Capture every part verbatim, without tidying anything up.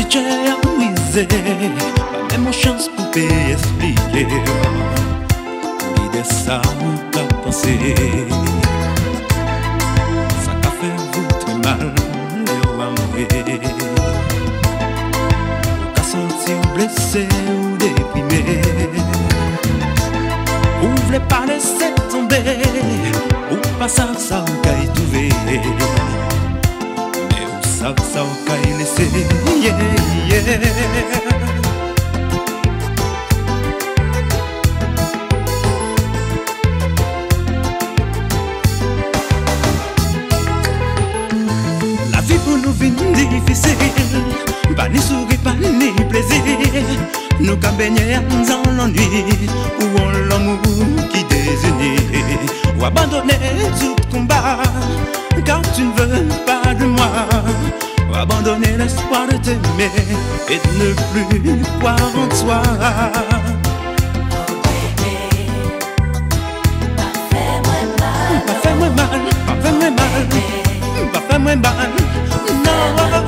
j'ai amusé, pas même chance pour expliquer. L'idée ça ou qu'a pensé, ça qu'a fait vous très mal, et amoué. Ou qu'a senti ou blessé ou déprimé. Ou voulez pas laisser tomber, ou pas ça, ça ou qu'a y trouvé. Mais ou ça, ça ou qu'a y laissé, yeah, yeah. La vie pour nous vient difficile, pas ni sourire, pas ni plaisir. Nous qu'à baigner dans l'ennui, ou en l'amour qui désunit. Ou abandonner tout combat, car tu ne veux pas de moi. Ou abandonner l'espoir de t'aimer et de ne plus croire en toi. Pas fais-moi mal, pas fais-moi mal, pas fais-moi mal, non.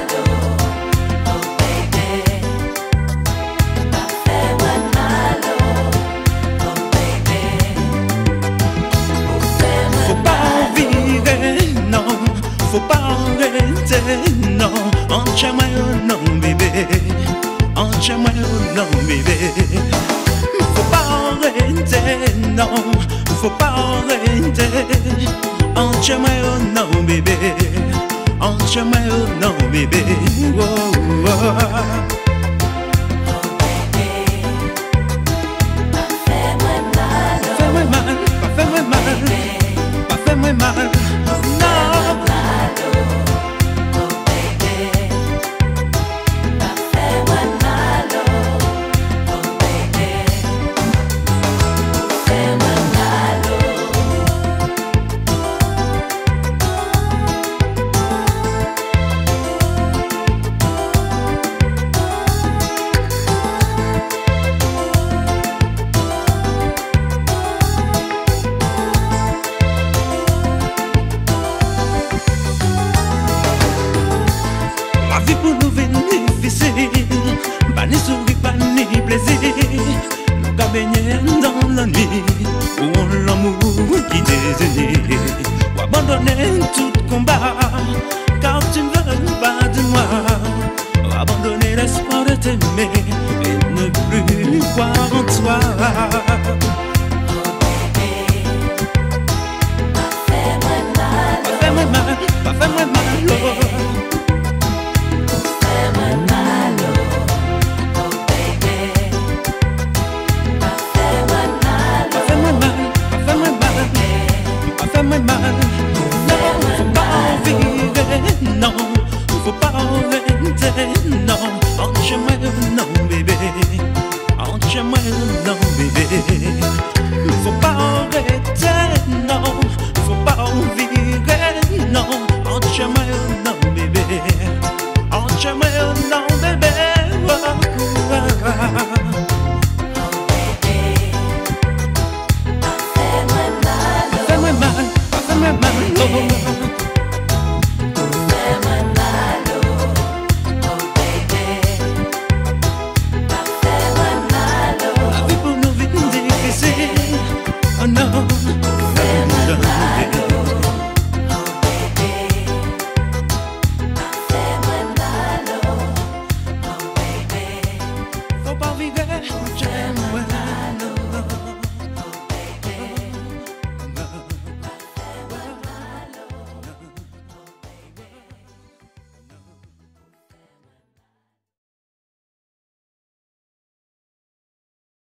Faut pas arrêter, non. Entièrement, non, bébé. Entièrement, non, bébé. Faut pas arrêter, non. Faut pas arrêter. Entièrement, non, bébé. Entièrement, non, bébé. Oh, oh. Fais-moi mal, pas fais-moi mal, pas fais-moi mal. La vie pour nous vient difficile, pas ni sourire, pas ni plaisir. Nous qu'à baigner dans la nuit, ou en l'amour qui désunit. Ou abandonner tout combat, car tu ne veux pas de moi. Ou abandonner l'espoir de t'aimer et ne plus croire en toi. Pas fais-moi mal, pas fais-moi mal, oh. Fais-moi mal, non, faut pas vivre, non, faut pas arrêter, non, entièrement, non, bébé, entièrement, non, bébé, faut pas arrêter, non, faut pas vivre, non, entièrement, non, bébé, entièrement, non, bébé, oh, oh, oh. La vie pour nous vite difficile, oh non,